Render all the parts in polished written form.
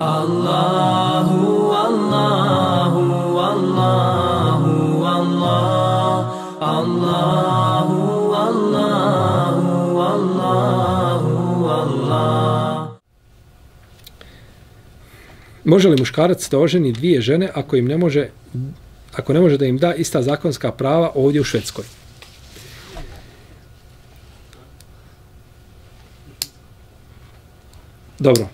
Allahu, Allahu, Allahu, Allah, Allahu, Allahu, Allahu, Allah. Može li muškarac da oženi dvije žene ako ne može da im da ista zakonska prava ovdje u Švedskoj? Dobro.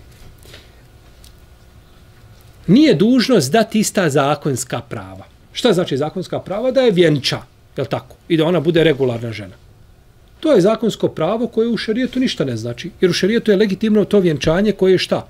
Nije dužnost dati ista zakonska prava. Šta znači zakonska prava? Da je vjenča, je li tako? I da ona bude regularna žena. To je zakonsko pravo koje u šerijetu ništa ne znači. Jer u šerijetu je legitimno to vjenčanje koje je šta?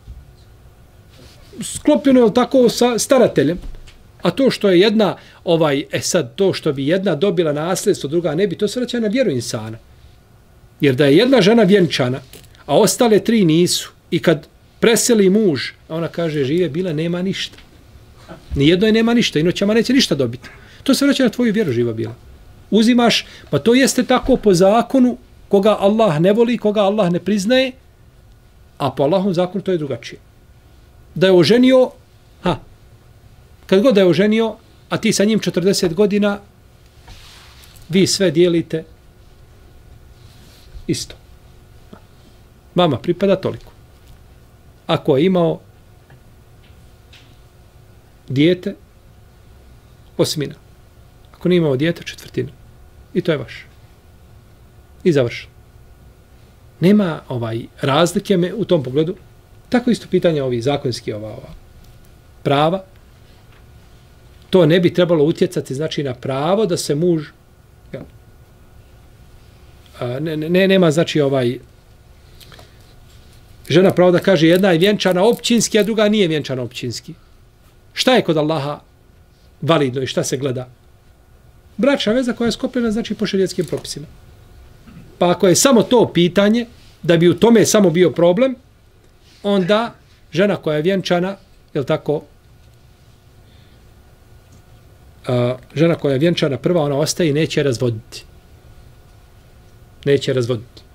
Sklopljeno je tako sa starateljem. A to što je jedna, sad to što bi jedna dobila nasljedstvo, druga ne bi, to se vraća na vjeru insana. Jer da je jedna žena vjenčana, a ostale tri nisu, i kad preseli muž, a ona kaže žive bila, nema ništa. Nijednoj nema ništa, inoćama neće ništa dobiti. To se vraća na tvoju vjeru živa bila. Uzimaš, pa to jeste tako po zakonu koga Allah ne voli, koga Allah ne priznaje, a po Allahom zakonu to je drugačije. Da je oženio, kad god da je oženio, a ti sa njim 40 godina, vi sve dijelite isto. Vama pripada toliko. Ako je imao dijete, osmina. Ako nije imao dijete, četvrtina. I to je vaš. I završeno. Nema razlike u tom pogledu. Tako isto pitanje ovih zakonski prava. To ne bi trebalo utjecati znači na pravo da se muž nema znači žena pravo da kaže jedna je vjenčana općinski, a druga nije vjenčana općinski. Šta je kod Allaha validno i šta se gleda? Bračna veza koja je skopljena znači po šerijetskim propisima. Pa ako je samo to pitanje, da bi u tome samo bio problem, onda žena koja je vjenčana, je li tako, žena koja je vjenčana prva, ona ostaje i neće razvoditi. Neće razvoditi.